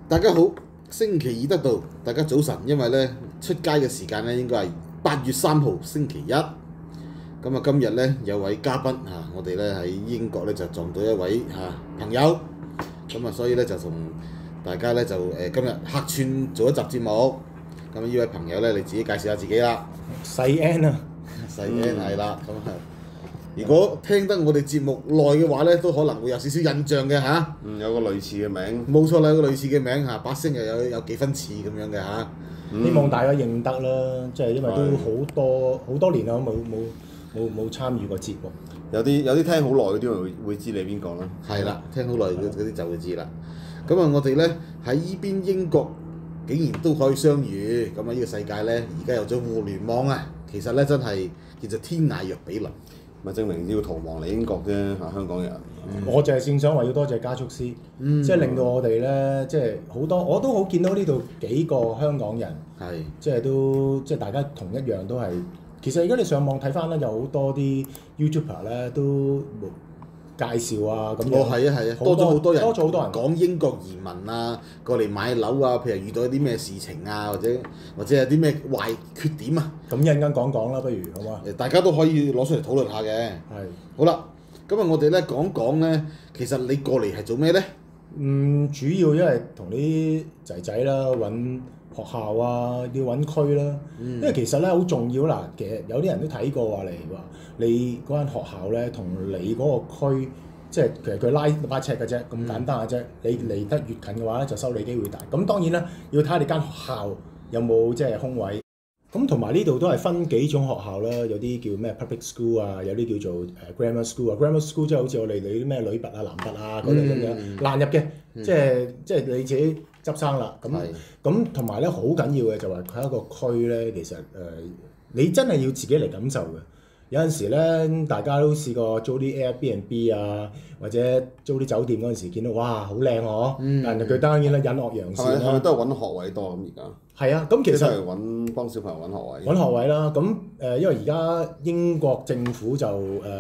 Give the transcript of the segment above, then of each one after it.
大家好，星期二得到，大家早晨。因為咧出街嘅時間咧應該係8月3號星期一。咁啊，今日咧有位嘉賓嚇，我哋咧喺英國咧就撞到一位朋友。咁啊，所以咧就同大家咧就今日客串做一集節目。咁呢位朋友咧，你自己介紹下自己啦。 細 N 啊， 細 N 係啦。咁啊，如果聽得我哋節目耐嘅話咧，都可能會有少少印象嘅嚇。 有個類似嘅名。 冇錯啦，有個類似嘅名嚇，把聲又有幾分似咁樣嘅嚇。 希望大家認得啦，即係因為都好多年啦，冇參與過節目。 有啲聽好耐嗰啲會知你邊個啦。 係啦，聽好耐嗰啲就會知啦。咁啊，我哋咧喺依邊英國竟然都可以相遇，咁啊呢個世界咧而家有咗互聯網啊，其實咧真係叫做天涯若比鄰。 咪證明要逃亡嚟英國啫嚇，香港人。 我就係正想話要多謝加速師，即係令到我哋咧，即係好多我都好見到呢度幾個香港人， 係即係大家同一樣都係。其實而家你上網睇翻咧，有好多啲 YouTuber 咧都介紹啊咁樣。 係啊，多咗好多人講英國移民啊，過嚟買樓啊，譬如遇到一啲咩事情啊，或者有啲咩壞缺點啊。 咁一陣間講啦，不如好嘛？ 大家都可以攞出嚟討論下嘅。 係。 好啦，咁啊，我哋咧講咧，其實你過嚟係做咩咧？ 主要因為同啲仔仔啦揾學校啊，要揾區啦。因為其實咧好重要啦。其實有啲人都睇過話嚟話，你嗰間學校咧同你嗰個區，即係其實佢拉尺嘅啫，咁簡單嘅啫。你離得越近嘅話咧，就收你機會大。咁當然啦，要睇下你間學校有冇即係空位。咁同埋呢度都係分幾種學校啦，有啲叫咩 public school 啊，有啲叫做grammar school 啊。grammar school 即係好似我哋啲咩女拔啊、男拔啊嗰類咁樣難入嘅，即係你自己執生啦。咁同埋咧好緊要嘅就係佢一個區咧，其實你真係要自己嚟感受嘅。有陣時咧，大家都試過租啲 Airbnb 啊，或者租啲酒店嗰陣時，見到哇好靚嗬，但係佢當然啦，隱惡揚善啦。 係咪都係揾學位多咁而家？ 係啊，咁其實係幫小朋友揾學位。 揾學位啦，咁因為而家英國政府就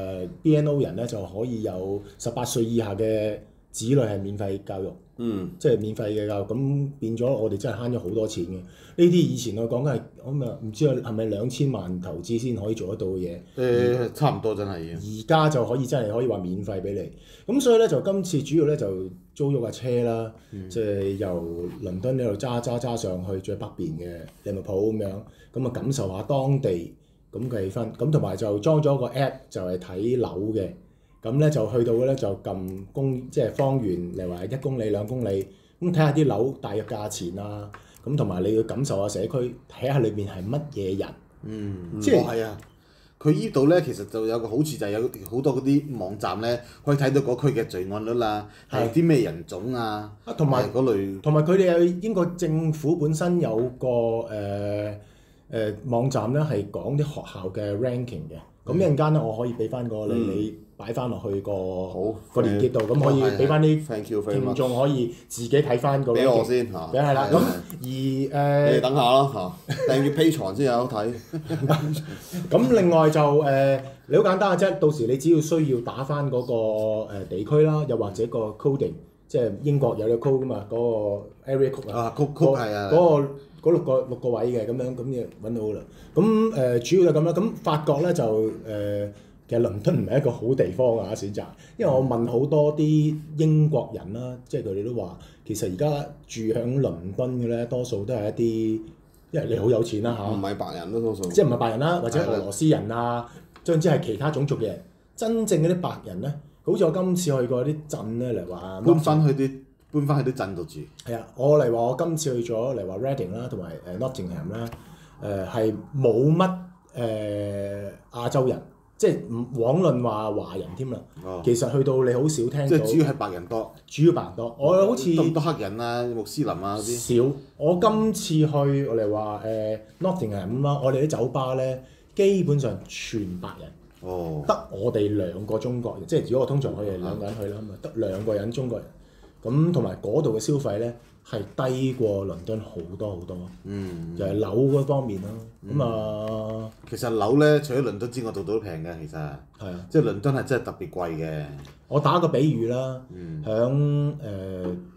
BNO 人咧就可以有18歲以下嘅子女係免費教育，即係免費嘅教育，咁變咗我哋真係慳咗好多錢嘅。呢啲以前我講緊係咁啊，唔知係咪2000萬投資先可以做得到嘅嘢？ 差唔多真係。 而家就可以真係可以話免費俾你，咁所以咧就今次主要咧就租咗架車啦，即係由倫敦呢度揸上去最北邊嘅利物浦咁樣，咁啊感受下當地咁嘅氣氛，咁同埋就裝咗個 app 就係睇樓嘅。咁咧就去到咧就撳即係方圓嚟話1公里2公里，咁睇下啲樓大約價錢啊，咁同埋你要感受下社區，睇下裏邊係乜嘢人。 即係係啊，佢依度咧其實就有個好處就係有好多嗰啲網站咧，可以睇到嗰區嘅罪案率啦，係啲咩人種啊， 同埋嗰類。 同埋佢哋有英國政府本身有個網站咧係講啲學校嘅 ranking 嘅。咁一陣間咧，我可以俾翻個你擺翻落去個連結度，咁可以俾翻啲聽眾可以自己睇翻個。 俾我先嚇。 係啦，咁而你哋等下啦嚇，訂閱 Patreon 先有得睇。 咁另外就你好簡單嘅啫，到時你只要需要打翻嗰個地區啦，又或者個 coding， 即係英國有個 code 噶嘛，嗰個 area code 啊。 code 係啊。 嗰六個位嘅咁樣，咁你揾到啦。咁主要就咁啦。咁法國咧就其實倫敦唔係一個好地方啊選擇，因為我問好多啲英國人啦，即係佢哋都話，其實而家住響倫敦嘅咧，多數都係一啲，因為你好有錢啦嚇。 唔係白人咯，多數。 即係唔係白人啦，或者俄羅斯人啊，總之係其他種族嘅人。真正嗰啲白人咧，好似我今次去過啲鎮咧嚟話， 搬翻去啲鎮度住。係啊，我嚟話我今次去咗嚟話 Reading 啦，同埋Nottingham 啦，係冇乜亞洲人，即係唔枉論話華人添啦。其實去到你好少聽到。 即係主要係白人多。 主要白人多，我好似咁多黑人啊、穆斯林啊嗰啲。 少，我今次去我嚟話Nottingham 啦，我哋啲酒吧咧基本上全白人。得我哋2個中國人，即係如果我通常去係2個人去啦，咁啊得2個人中國人。咁同埋嗰度嘅消費咧係低過倫敦好多好多，就係樓嗰方面咯。咁其實樓咧，除咗倫敦之外，度度都平嘅，其實係啊，即係倫敦係真係特別貴嘅。 我打個比喻啦，響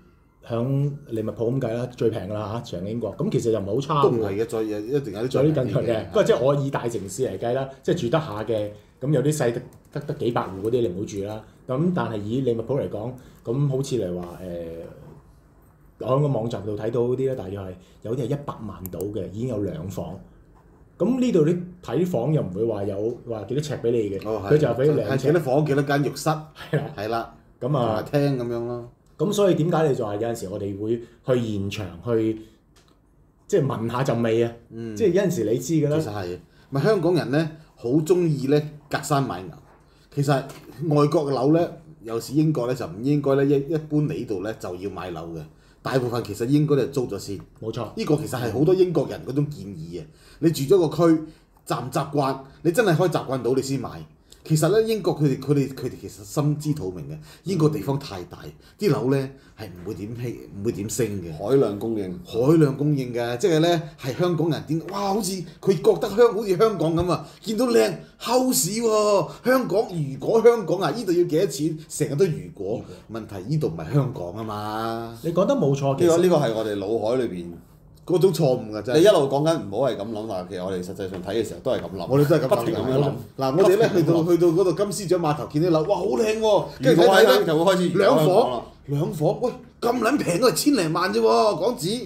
響利物浦咁計啦，最平㗎啦嚇，長英國。咁其實又唔係好差喎。 都唔係嘅，再一定有啲再啲更強嘅， 嘅不過即係我以大城市嚟計啦，即係住得下嘅，咁有啲細得幾百戶嗰啲你唔好住啦。咁但係以利物浦嚟講，咁好似嚟話我喺個網站度睇到嗰啲咧，大約係有啲係100萬到嘅，已經有2房。咁呢度你睇房又唔會話有話幾多尺俾你嘅，佢就係俾2 係幾尺。 多房幾多間浴室， 係啦， 係啦， 咁啊廳咁樣咯。 咁所以點解你就話有陣時我哋會去現場去即係聞下陣味啊？即係有陣時你知㗎啦。 其實係，咪香港人咧好中意咧隔山買牛。其實外國嘅樓咧，尤其是英國咧就唔應該咧一般嚟呢度咧就要買樓嘅。大部分其實應該都係租咗先。 冇錯。 呢個其實係好多英國人嗰種建議啊！你住咗個區習唔習慣？你真係可以習慣到你先買。其實咧，英國佢哋其實心知肚明嘅。英國地方太大，啲樓咧係唔會點升嘅。 海量供應， 海量供應嘅，即係咧係香港人點？哇！好似佢覺得好似香港咁啊！見到靚 house 喎，香港如果香港啊，呢度要幾多錢？成日都如果問題，呢度唔係香港啊嘛。 你講得冇錯，其實呢個係我哋腦海裏邊嗰種錯誤㗎真係。 你一路講緊唔好係咁諗，但係其實我哋實際上睇嘅時候都係咁諗。 我哋都係咁不停咁樣諗。 嗱，我哋咧去到嗰度金絲雀碼頭見啲樓，哇好靚喎！跟住睇睇咧就會開始兩房，喂咁撚平都係千零萬啫喎，港紙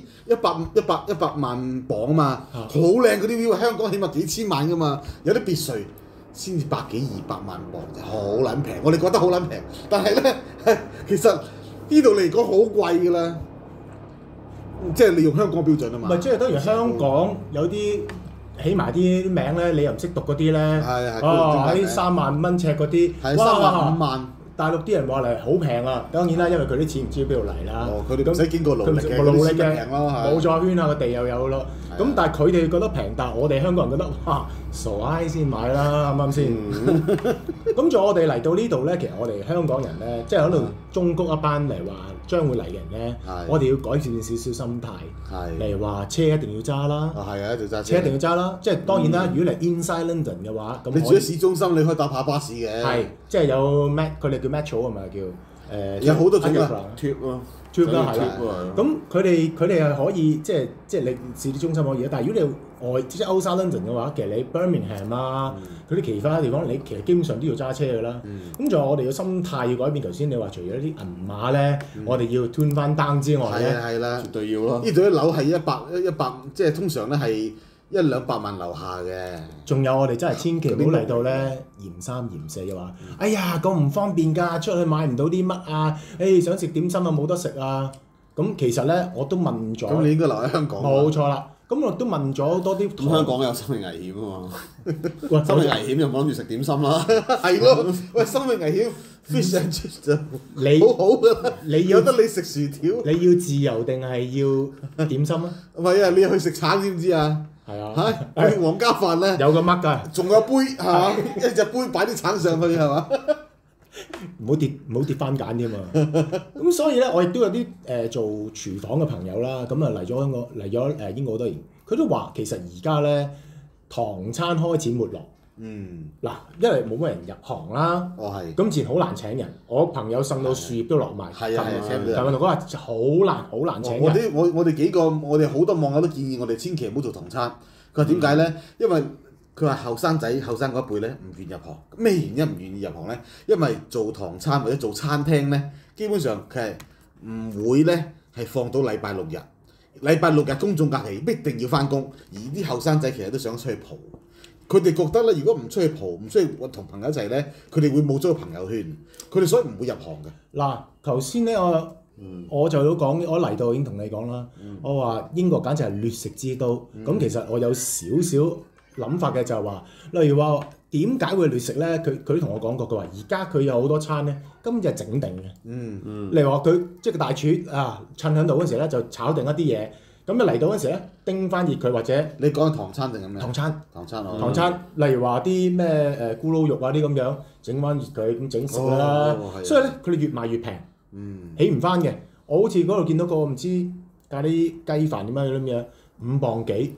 100萬磅啊嘛，好靚嗰啲 view，香港起碼幾千萬㗎嘛，有啲別墅先至100幾200萬磅啫，好撚平，我哋覺得好撚平，但係咧其實呢度嚟講好貴㗎啦。即係你用香港標準啊嘛， 唔係即係等於香港有啲起埋啲名咧，你又唔識讀嗰啲咧，喺3萬蚊尺嗰啲， 係3萬5萬。 大陸啲人話嚟好平啊，當然啦，因為佢啲錢唔知邊度嚟啦。 佢哋唔使經過努力嘅，平咯， 冇咗圈下個地又有咯。咁但係佢哋覺得平，但係我哋香港人覺得哇傻閪先買啦，啱唔啱先？咁仲我哋嚟到呢度咧，其實我哋香港人咧，即係喺度忠告一班嚟話將會嚟嘅人咧，我哋要改善少少心態。例如話車一定要揸啦， 係啊，一定要揸車一定要揸啦。即係當然啦，如果嚟 Inside London 嘅話，咁你住喺市中心，你可以搭下巴士嘅。 係，即係有佢哋叫 Metro 啊嘛，叫有好多種㗎 ，Tube 咯。 Tube 啦，係啦。咁佢哋係可以即係你市中心可以，但係如果你即係 Outside London 嘅話，其實你 Birmingham 啊，嗰啲其他地方你其實基本上都要揸車㗎啦。咁仲有我哋嘅心態要改變。頭先你話除咗啲銀碼咧，我哋要 turn 翻 down 之外咧， 係啦， 絕對要咯。 呢度啲樓係100，即係通常咧係100-200萬樓下嘅。 仲有我哋真係千祈唔好嚟到咧嫌三嫌四嘅話，哎呀咁唔方便㗎，出去買唔到啲乜啊？想食點心啊冇得食啊！咁其實咧我都問咗， 咁你應該留喺香港。 冇錯啦，咁我都問咗多啲。 咁香港有生命危險啊嘛，生命危險就冇諗住食點心啦。 係咯，喂，生命危險 fish and chips 就你好好㗎啦， 你要有得你食薯條。 你要自由定係要點心啊？ 唔係啊，你去食橙知唔知啊？ 係啊， 去皇家飯咧， 有個乜㗎？ 仲有杯係嘛？一隻杯擺啲橙上去係嘛？ 唔好跌番梘添嘛。咁所以咧，我亦都有啲做廚房嘅朋友啦，咁啊嚟咗英國好多年，佢都話其實而家咧唐餐開始沒落。嗱，因為冇乜人入行啦。咁自然好難請人。我朋友送到樹葉都落埋。 係啊， 琴日同佢話好難請人。 我哋幾個，我哋好多網友都建議我哋千祈唔好做唐餐。佢話點解咧？因為佢話後生嗰一輩咧唔願入行。咩原因唔願意入行咧？因為做唐餐或者做餐廳咧，基本上佢係唔會咧係放到禮拜6日。禮拜6日公眾假期必定要翻工，而啲後生仔其實都想出去蒲。佢哋覺得咧，如果唔出去蒲，唔出去同朋友一齊咧，佢哋會冇咗個朋友圈，佢哋所以唔會入行嘅。 嗱，頭先咧我就都講，我嚟到已經同你講啦，我話英國簡直係劣食之都。咁其實我有少少諗法嘅就係話，例如話點解會劣食咧？佢都同我講過，佢話而家佢有好多餐咧，今日整定嘅。例如話佢即係個大廚啊，趁喺度嗰時咧就炒定一啲嘢。咁一嚟到嗰時咧，叮翻熱佢或者你講唐餐定係咩？ 唐餐， 唐餐， 例如話啲咩咕嚕肉啊啲咁樣，整翻熱佢咁整食啦。所以咧，佢哋越賣越平，起唔翻嘅。我好似嗰度見到個唔知咖喱雞飯點樣咁樣，5磅幾，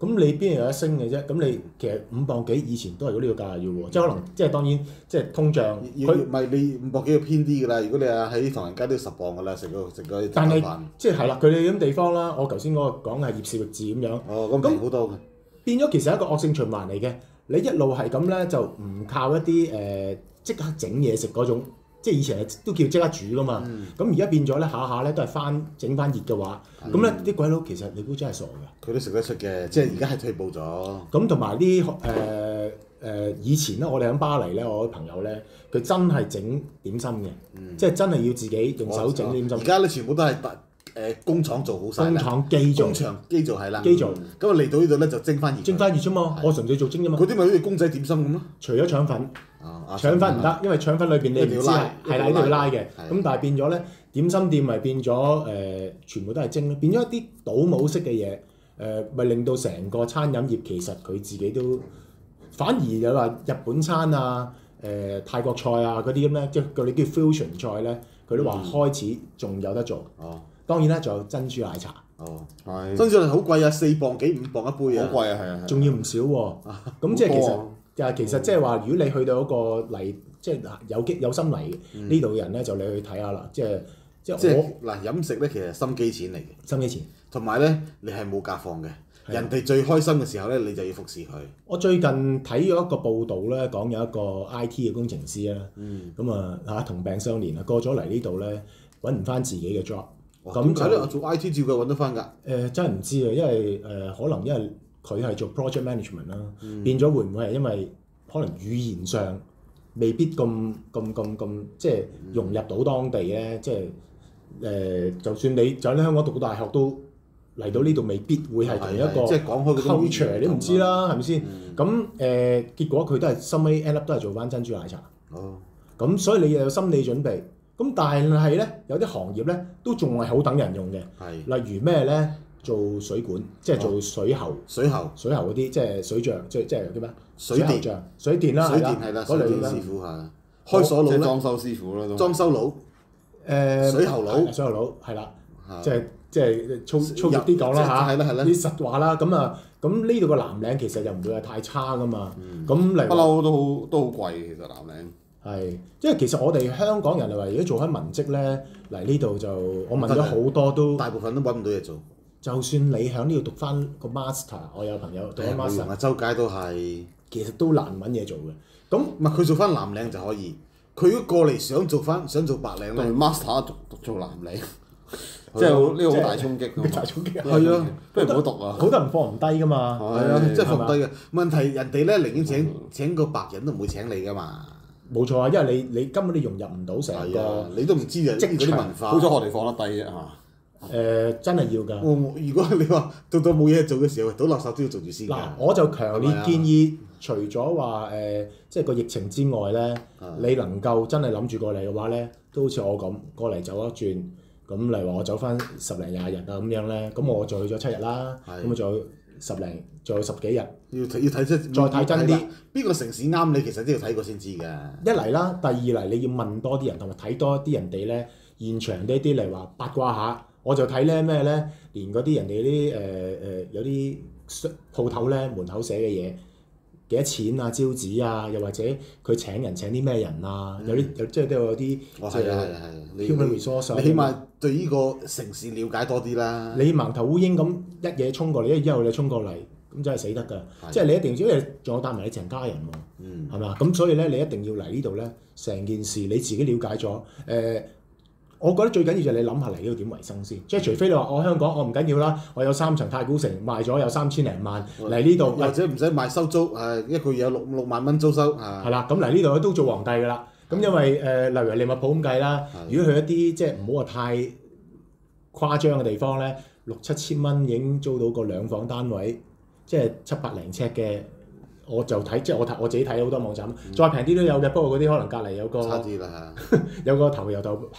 咁你邊有得升嘅啫？咁你其實5磅幾以前都係嗰呢個價要喎，即係可能即係當然即係通脹， 佢唔係你5磅幾要偏啲㗎啦。如果你係喺唐人街都要10磅㗎啦，食個但係飯。 即係啦，佢哋咁地方啦，我頭先嗰個講係葉氏域治咁樣。 哦，咁平好多嘅。 變咗其實係一個惡性循環嚟嘅。你一路係咁咧，就唔靠一啲即刻整嘢食嗰種，即係以前係都叫即刻煮噶嘛。咁而家變咗咧，下下咧都係整翻熱嘅話，咁咧啲鬼佬其實你估真係傻嘅。 佢都食得出嘅，即係而家係退步咗。 咁同埋啲以前咧，我哋喺巴黎咧，我啲朋友咧，佢真係整點心嘅，即係真係要自己用手整點心。 而家咧全部都係工廠做好晒啦， 工廠機做， 工場機做係啦， 機做。 咁啊嚟到呢度咧就蒸翻熱， 蒸翻熱啫嘛，我純粹做蒸啫嘛。 嗰啲咪好似公仔點心咁咯。 除咗腸粉，腸粉唔得，因為腸粉裏邊你唔知係啦，一定要拉嘅。咁但係變咗咧，點心店咪變咗全部都係蒸咯，變咗一啲倒模式嘅嘢，咪令到成個餐飲業其實佢自己都反而有話日本餐啊、泰國菜啊嗰啲咁咧，即係佢哋叫 fusion 菜咧，佢都話開始仲有得做。當然啦，仲有珍珠奶茶。 係。 珍珠奶茶好貴啊，4磅幾5磅一杯啊。 好貴啊，係啊。 仲要唔少喎。咁即係其實即係話，如果你去到一個嚟，即係有心嚟呢度嘅人咧，就你去睇下啦。即係我嗱飲食咧，其實係心機錢嚟嘅。 心機錢。同埋咧，你係冇假放嘅。人哋最開心嘅時候咧，你就要服侍佢。 我最近睇咗一個報道咧，講有一個 IT 嘅工程師啦。咁啊同病相憐啊，過咗嚟呢度咧，揾唔翻自己嘅 job。 咁就咧做 IT 照佢揾得翻㗎。 真係唔知啊，因為可能因為佢係做 project management 啦，變咗會唔會係因為可能語言上未必咁即係融入到當地咧？即係就算你就喺香港讀到大學都嚟到呢度，未必會係同一個即係講開嗰種 culture，你唔知啦，係咪先？咁結果佢都係收尾 end up 都係做翻珍珠奶茶。咁所以你又有心理準備。咁但係咧，有啲行業咧都仲係好等人用嘅，例如咩咧？做水管，即係做水喉嗰啲，即係水匠，即係叫咩？水電水電啦， 係啦，嗰類師傅係開鎖佬啦， 裝修師傅啦， 裝修佬，水喉佬係啦，即係粗俗啲講啦嚇，啲實話啦。咁呢度個藍領其實又唔會係太差噶嘛。咁嚟不嬲都好貴，其實藍領。 係，因為其實我哋香港人嚟話，如果做開文職咧，嚟呢度就我問咗好多都， 大部分都揾唔到嘢做。就算你喺呢度讀翻個 master， 我有朋友讀緊 master， 周街都係， 其實都難揾嘢做嘅。咁唔係佢做翻藍領就可以，佢如果過嚟想做白領咧 ，master 做藍領，即係呢個好大衝擊㗎嘛。 大衝擊係啊， 不如唔好讀啊！ 好多人放唔低㗎嘛。 係啊，真係放唔低嘅。問題人哋咧寧願請個白人都唔會請你㗎嘛。 冇錯啊，因為你根本你融入唔到成個， 你都唔知啊，嗰啲文化。 好彩我哋放得低啫嚇。 真係要㗎。 如果你話到冇嘢做嘅時候，倒垃圾都要做住先㗎。 嗱，我就強烈建議，除咗話即係個疫情之外咧，你能夠真係諗住過嚟嘅話咧，都好似我咁過嚟走一轉，咁例如話我走翻10零20日啊咁樣咧，咁我就去咗7日啦，咁我仲有仲有10幾日。 要睇真，再睇真啲，邊個城市啱你，其實都要睇過先知㗎。 一嚟啦，第二嚟你要問多啲人，同埋睇多啲人哋咧現場呢啲嚟話八卦下。我就睇咧咩咧，連嗰啲人哋啲有啲鋪頭咧門口寫嘅嘢幾多錢啊、招紙啊，又或者佢請人請啲咩人啊，有啲即係都有啲即係 human resource。你起碼對呢個城市了解多啲啦。 你盲頭烏蠅咁一嘢衝過嚟，一後你衝過嚟，咁真係死得㗎。即係你一定要，因為仲有帶埋你成家人喎，係嘛？咁所以咧，你一定要嚟呢度咧，成件事你自己了解咗我覺得最緊要就係你諗下嚟呢度點維生先，即係除非你話我香港我唔緊要啦，我有3層太古城賣咗有3000零萬嚟呢度， 或者唔使賣收租，一個月有6萬蚊租收， 係啦，咁嚟呢度都做皇帝㗎啦。咁因為例如利物浦咁計啦，如果去一啲即係唔好話太誇張嘅地方咧，6、7千蚊已經租到個2房單位，即係700零尺嘅。我就睇，即係我自己睇好多網站，再平啲都有嘅。不過嗰啲可能隔離有個差啲啦， 有個頭油頭黑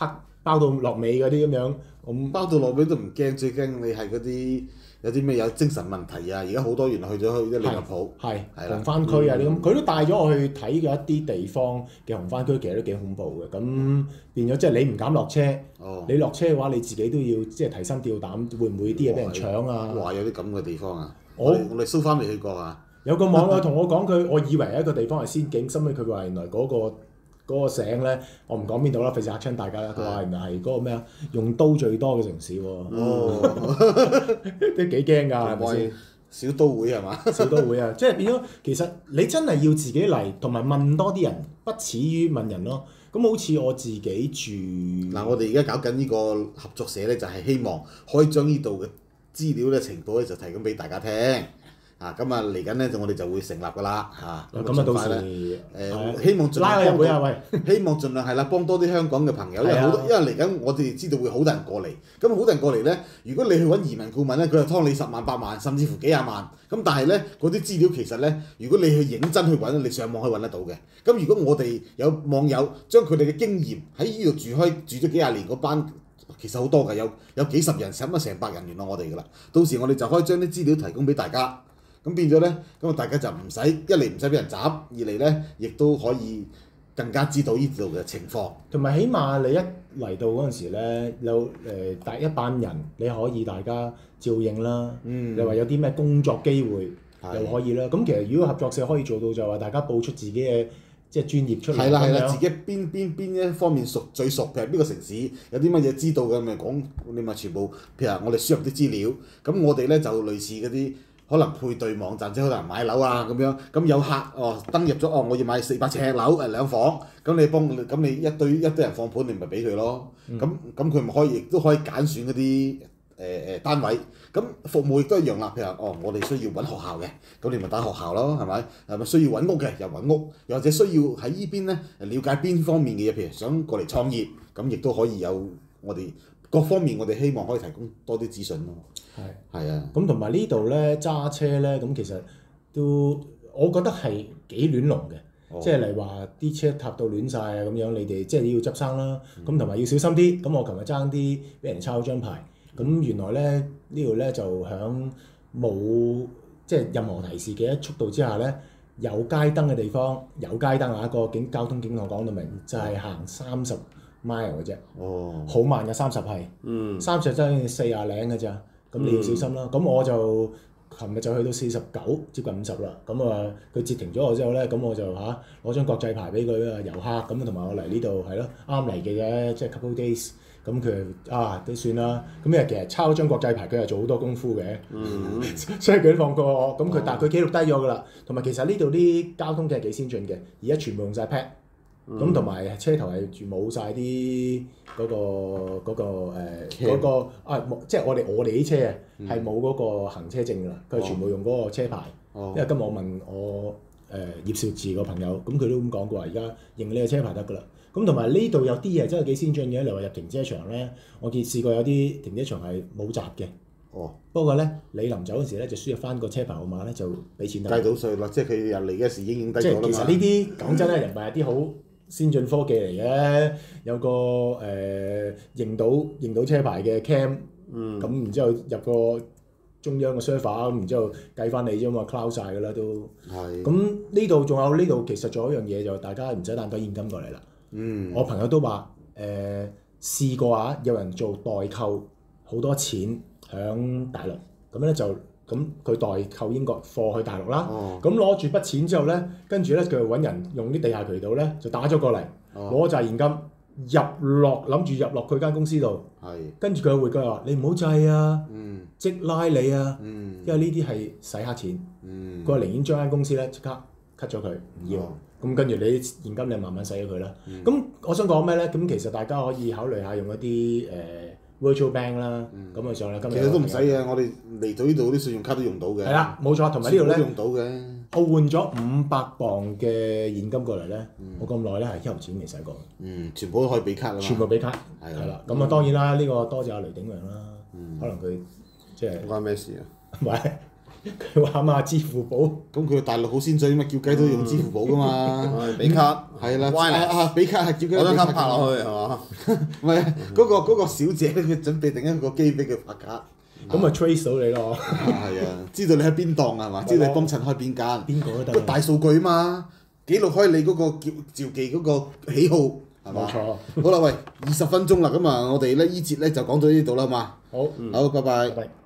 包到落尾嗰啲咁樣，咁包到落尾都唔驚，最驚你係嗰啲有啲咩有精神問題啊！而家好多原來去咗去啲利物浦， 係係啦紅番區啊啲咁，佢都帶咗我去睇嘅一啲地方嘅紅番區，其實都幾恐怖嘅。咁變咗即係你唔敢落車， 哦， 你落車嘅話你自己都要即係提心吊膽，會唔會啲嘢俾人搶啊？ 哇！有啲咁嘅地方啊！ 我我哋蘇翻未去過啊！ 有個網友同我講佢，我以為一個地方係仙境，心尾佢話原來嗰個醒咧，我唔講邊度啦，費事嚇親大家啦。佢話原來係嗰個咩啊，用刀最多嘅城市喎，都幾驚㗎，係咪先？ 小都會係嘛？ 小都會啊，即係變咗，其實你真係要自己嚟，同埋問多啲人，不似於問人咯。咁好似我自己住嗱，我哋而家搞緊呢個合作社咧，就係希望可以將呢度嘅資料咧程度咧就提供俾大家聽。啊，咁啊嚟緊咧，我哋就會成立㗎啦，嚇。 咁啊，到時希望盡拉我量幫到入會啊，喂！ 希望盡量係啦，幫多啲香港嘅朋友，因為係啊好多，因為嚟緊我哋知道會好多人過嚟，咁好多人過嚟咧，如果你去揾移民顧問咧，佢就劏你10萬8萬，甚至乎幾廿萬，咁但係咧嗰啲資料其實咧，如果你去認真去揾，你上網可以揾得到嘅。咁如果我哋有網友將佢哋嘅經驗喺呢度住咗幾廿年嗰班，其實好多㗎，有幾十人，甚至成百人聯絡我哋㗎啦。到時我哋就可以將啲資料提供俾大家。咁變咗咧，咁啊大家就唔使一嚟唔使俾人斬，二嚟咧亦都可以更加知道呢度嘅情況。 同埋起碼你一嚟到嗰陣時咧，有大一班人，你可以大家照應啦。你話有啲咩工作機會又可以啦。咁其實如果合作社可以做到就話大家報出自己嘅即係專業出嚟。 係啦， 咁樣自己邊一方面最熟，譬如邊個城市有啲乜嘢知道嘅，咪講你咪全部，譬如話我哋輸入啲資料，咁我哋咧就類似嗰啲。可能配對網站，即係可能買樓啊咁樣，咁有客登入咗我要買400尺樓2房，咁你一堆人放盤，你咪俾佢咯。咁佢咪可以亦都可以揀選嗰啲單位。咁服務亦都一樣啦。譬如話我哋需要揾學校嘅，咁你咪打學校咯，係咪？係咪需要揾屋嘅又揾屋，又或者需要喺呢邊咧了解邊方面嘅嘢，譬如想過嚟創業，咁亦都可以有我哋各方面，我哋希望可以提供多啲資訊咯。係啊， 咁同埋呢度咧揸車咧，咁其實都我覺得係幾亂龍嘅，即係嚟話啲車塌到亂晒啊咁樣，你哋即係要執生啦。咁同埋要小心啲。咁我琴日爭啲俾人抄張牌，咁原來咧呢度咧就響冇即係任何提示嘅速度之下咧，有街燈嘅地方有街燈啊，個交通警我講到明，就係行30 mile 嘅啫，好慢嘅30係，30真係40零嘅咋。咁你要小心啦。咁我就琴日就去到49，接近50啦。咁啊，佢截停咗我之後咧，咁我就攞張國際牌俾佢啊，遊客咁同埋我嚟呢度係咯，啱嚟嘅啫，即係 couple days。咁佢都算啦。咁因為其實抄張國際牌，佢係做好多功夫嘅，所以佢都放過我。咁但係佢記錄低咗㗎啦。同埋其實呢度啲交通嘅係幾先進嘅，而家全部用晒 pad。咁同埋車頭係全冇晒啲嗰個即係我哋啲車啊，係冇嗰個行車證㗎啦，佢係全部用嗰個車牌。因為今日我問我葉少志個朋友，咁佢都咁講過話，而家認呢個車牌得㗎啦。咁同埋呢度有啲嘢真係幾先進嘅，例如話入停車場咧，我試過有啲停車場係冇閘嘅。不過咧，你臨走嗰時咧就輸入翻個車牌號碼咧，就俾錢得。 計到稅啦，即係佢入嚟嘅時已經影低即咗啦嘛。 係其實呢啲講真咧，又唔係啲好先進科技嚟嘅，有個認到車牌嘅 cam，咁然之後入個中央嘅 server，咁然之後計翻你啫嘛 ，cloud 晒㗎啦都。係。咁呢度其實仲有一樣嘢就大家唔使帶多現金過嚟啦。我朋友都話試過有人做代購好多錢響大陸，咁咧就咁佢代購英國貨去大陸啦。咁攞住筆錢之後咧，跟住咧佢就揾人用啲地下渠道咧就打咗過嚟，攞晒現金諗住入落佢間公司度。跟住佢會話：你唔好制啊，即拉你啊，因為呢啲係洗黑錢。佢話寧願將間公司咧即刻 cut 咗佢，唔要。咁跟住你啲現金你慢慢使咗佢啦。咁我想講咩咧？咁其實大家可以考慮下用一啲virtual bank 啦。咁啊上啦，今日其實都唔使嘅，我哋嚟到呢度啲信用卡都用到嘅。 係啦，冇錯，同埋呢度咧用到嘅。 我換咗500磅嘅現金過嚟咧，我咁耐咧係一毫錢未使過。 全部都可以俾卡㗎嘛。 全部俾卡。係啦，咁啊當然啦，呢個多謝阿雷鼎亮啦。可能佢即係關咩事啊？ 唔係佢話嘛支付寶， 咁佢大陸好先進嘛，叫雞都用支付寶噶嘛。 俾卡係啦， wireless 俾卡係叫雞攞張卡拍俾卡落去係嘛？ 唔係啊嗰個小姐佢準備定一個機俾佢拍卡。 咁咪 trace 到你咯。 係啊，知道你喺邊檔係嘛？知道你幫襯開邊間。 邊個都得個大數據嘛，記錄開你嗰個召妓嗰個喜好係嘛？ 冇錯。 好啦，喂，20分鐘啦，咁啊，我哋咧依節咧就講到呢度啦嘛。 好， 好，拜拜。 拜拜。